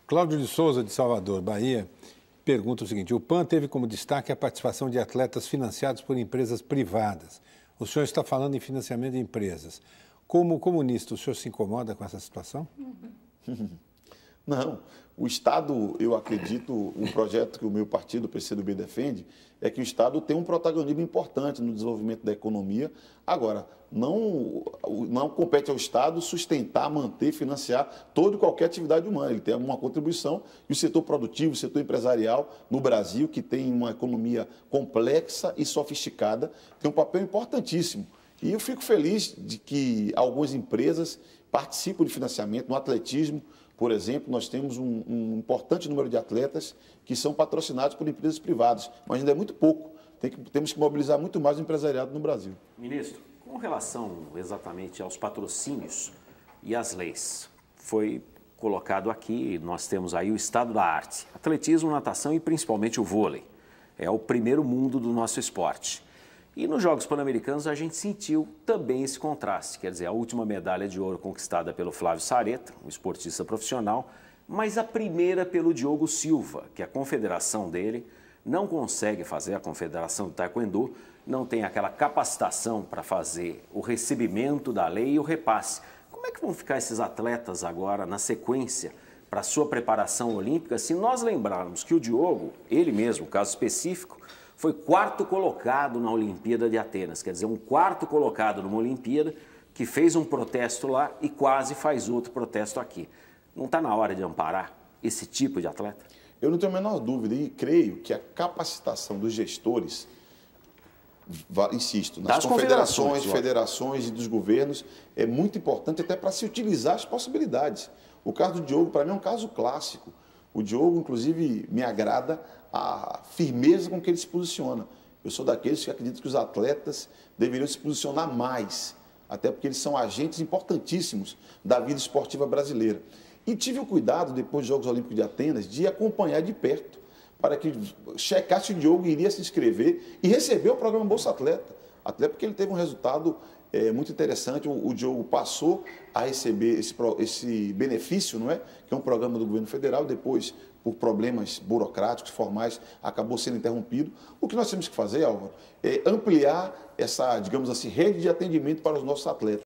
Cláudio de Souza, de Salvador, Bahia, pergunta o seguinte: o PAN teve como destaque a participação de atletas financiados por empresas privadas. O senhor está falando em financiamento de empresas. Como comunista, o senhor se incomoda com essa situação? Não. O Estado, eu acredito, um projeto que o meu partido, o PCdoB, defende, é que o Estado tem um protagonismo importante no desenvolvimento da economia. Agora, não compete ao Estado sustentar, manter, financiar toda e qualquer atividade humana. Ele tem uma contribuição e o setor produtivo, o setor empresarial no Brasil, que tem uma economia complexa e sofisticada, tem um papel importantíssimo. E eu fico feliz de que algumas empresas participam de financiamento no atletismo. Por exemplo, nós temos um importante número de atletas que são patrocinados por empresas privadas, mas ainda é muito pouco. Temos que mobilizar muito mais o empresariado no Brasil. Ministro, com relação exatamente aos patrocínios e às leis, foi colocado aqui, nós temos aí o estado da arte, atletismo, natação e principalmente o vôlei. É o primeiro mundo do nosso esporte. E nos Jogos Pan-Americanos a gente sentiu também esse contraste, quer dizer, a última medalha de ouro conquistada pelo Flávio Sareta, um esportista profissional, mas a primeira pelo Diogo Silva, que a confederação dele não consegue fazer, a Confederação do Taekwondo não tem aquela capacitação para fazer o recebimento da lei e o repasse. Como é que vão ficar esses atletas agora na sequência para a sua preparação olímpica, se nós lembrarmos que o Diogo, ele mesmo, caso específico, foi quarto colocado na Olimpíada de Atenas, quer dizer, um quarto colocado numa Olimpíada que fez um protesto lá e quase faz outro protesto aqui. Não está na hora de amparar esse tipo de atleta? Eu não tenho a menor dúvida e creio que a capacitação dos gestores, insisto, nas confederações, federações e dos governos, é muito importante até para se utilizar as possibilidades. O caso do Diogo, para mim, é um caso clássico. O Diogo, inclusive, me agrada a firmeza com que ele se posiciona. Eu sou daqueles que acreditam que os atletas deveriam se posicionar mais, até porque eles são agentes importantíssimos da vida esportiva brasileira. E tive o cuidado, depois dos Jogos Olímpicos de Atenas, de acompanhar de perto, para que checasse se o Diogo iria se inscrever e receber o programa Bolsa Atleta. Até porque ele teve um resultado muito interessante. O Diogo passou a receber esse benefício, não é? Que é um programa do governo federal, depois, por problemas burocráticos, formais, acabou sendo interrompido. O que nós temos que fazer, Álvaro, é ampliar essa, digamos assim, rede de atendimento para os nossos atletas.